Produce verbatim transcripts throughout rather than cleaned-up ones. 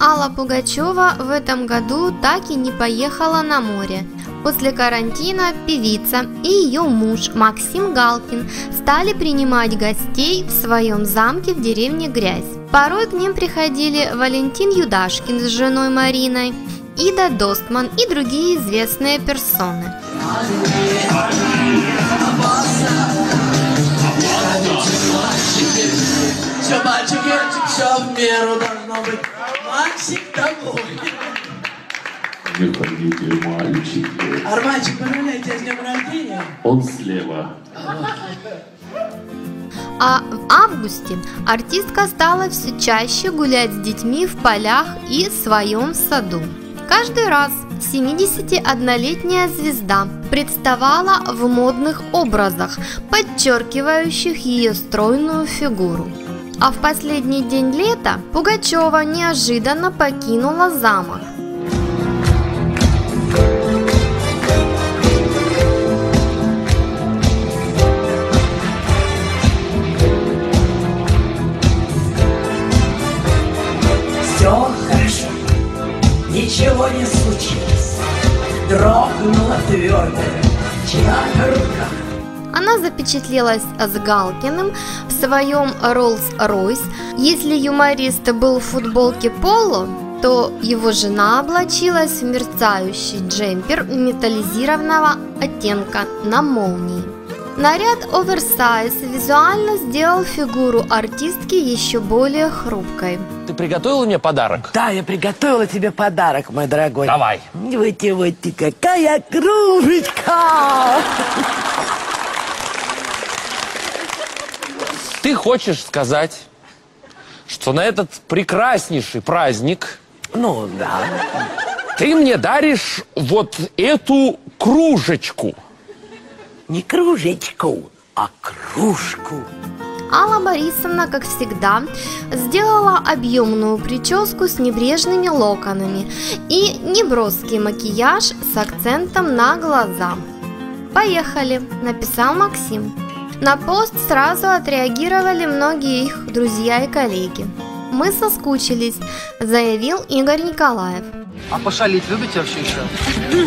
Алла Пугачева в этом году так и не поехала на море. После карантина певица и ее муж Максим Галкин стали принимать гостей в своем замке в деревне Грязь. Порой к ним приходили Валентин Юдашкин с женой Мариной, Ида Достман и другие известные персоны. Все, мальчики, все в меру должно быть. Максик домой. Выходите, мальчики. Арманчик, поздравляйте с днем рождения. Он слева. А в августе артистка стала все чаще гулять с детьми в полях и в своем саду. Каждый раз семидесятиоднолетняя звезда представала в модных образах, подчеркивающих ее стройную фигуру. А в последний день лета Пугачева неожиданно покинула замок. Все хорошо, ничего не случилось. Дрогнула твердая чья-то рука. Она запечатлелась с Галкиным в своем Rolls-Royce. Если юморист был в футболке поло, то его жена облачилась в мерцающий джемпер металлизированного оттенка на молнии. Наряд оверсайз визуально сделал фигуру артистки еще более хрупкой. Ты приготовила мне подарок? Да, я приготовила тебе подарок, мой дорогой. Давай. Вот-вот какая кружечка! Ты хочешь сказать, что на этот прекраснейший праздник, Ну, да. ты мне даришь вот эту кружечку? Не кружечку, а кружку. Алла Борисовна, как всегда, сделала объемную прическу с небрежными локонами и неброский макияж с акцентом на глаза. «Поехали», – написал Максим. На пост сразу отреагировали многие их друзья и коллеги. «Мы соскучились», – заявил Игорь Николаев. А пошалить любите вообще еще?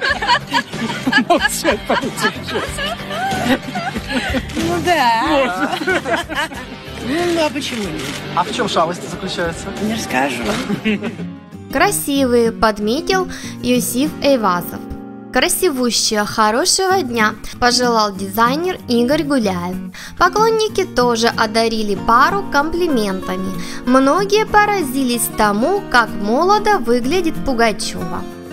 Ну да. Ну а почему нет? А в чем шалость заключается? Не расскажу. «Красивые», – подметил Юсиф Эйвазов. «Красивущая, хорошего дня», – пожелал дизайнер Игорь Гуляев. Поклонники тоже одарили пару комплиментами. Многие поразились тому, как молодо выглядит Пугачева.